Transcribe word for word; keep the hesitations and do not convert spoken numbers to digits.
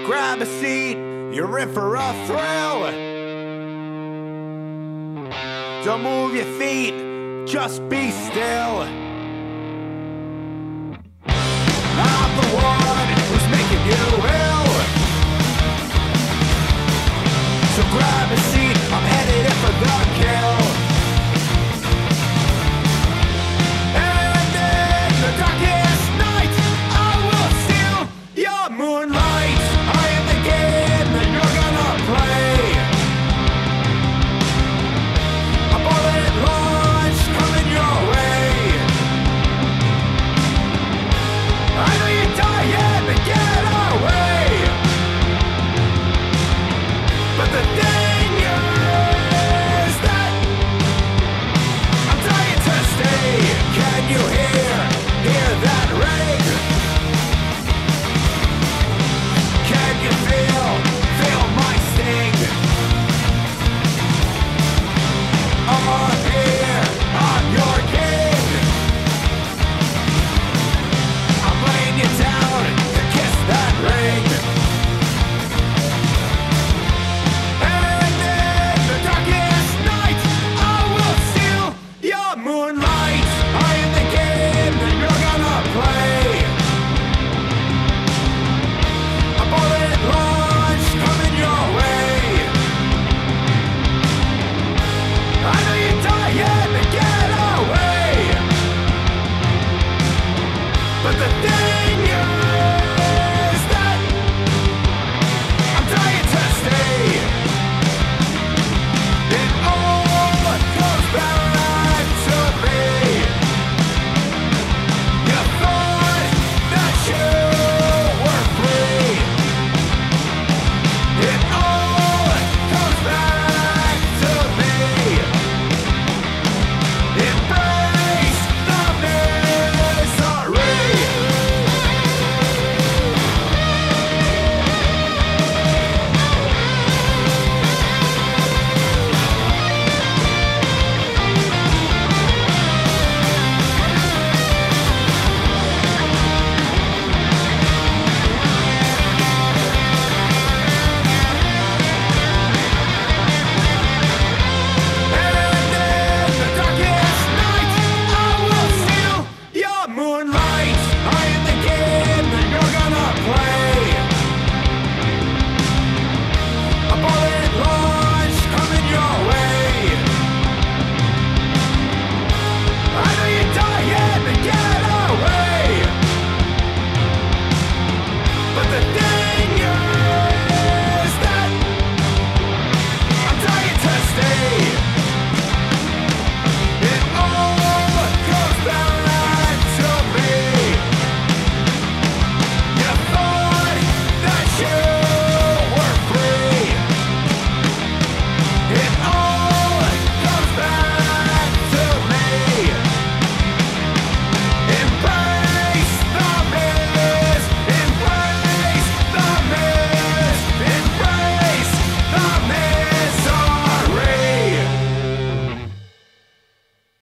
grab a seat, you're in for a thrill. Don't move your feet, just be still. I'm the one who's making you ill. So grab a seat, I'm headed in for the kill. And in the darkest night, I will steal your moonlight.